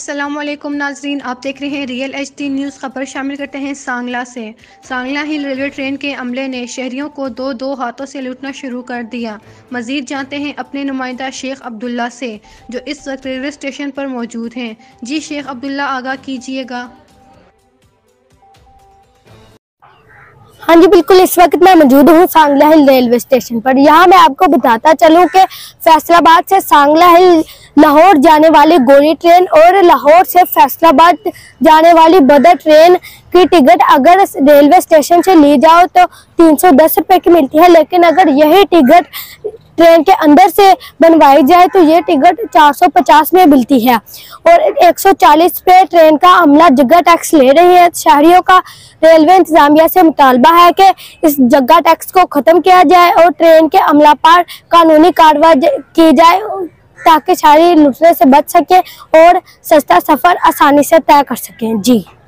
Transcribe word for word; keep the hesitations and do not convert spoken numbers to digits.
अस्सलामुअलैकुम नाजरीन, आप देख रहे हैं रियल एच डी न्यूज़। खबर शामिल करते हैं सांगला से। सांगला हिल रेलवे ट्रेन के अमले ने शहरियों को दो दो हाथों से लूटना शुरू कर दिया। मजीद जानते हैं अपने नुमाइंदा शेख अब्दुल्ला से, जो इस वक्त रेलवे स्टेशन पर मौजूद हैं। जी शेख अब्दुल्ला, आगाह कीजिएगा। हाँ जी बिल्कुल, इस वक्त मैं मौजूद हूँ सांगला हिल रेलवे स्टेशन पर। यहाँ मैं आपको बताता चलूँ कि फैसलाबाद से सांगला हिल लाहौर जाने वाली गोरी ट्रेन और लाहौर से फैसलाबाद जाने वाली बदर ट्रेन की टिकट अगर रेलवे स्टेशन से ली जाओ तो तीन सौ दस रुपये की मिलती है, लेकिन अगर यही टिकट ट्रेन के अंदर से बनवाई जाए तो ये टिकट चार सौ पचास में मिलती है। और एक सौ चालीस पे ट्रेन का अमला जगह टैक्स ले रही है। शहरियों का रेलवे इंतजामिया से मुतालबा है कि इस जगह टैक्स को ख़त्म किया जाए और ट्रेन के अमला पर कानूनी कार्रवाई की जाए ताकि शहरी लुटने से बच सके और सस्ता सफ़र आसानी से तय कर सकें। जी।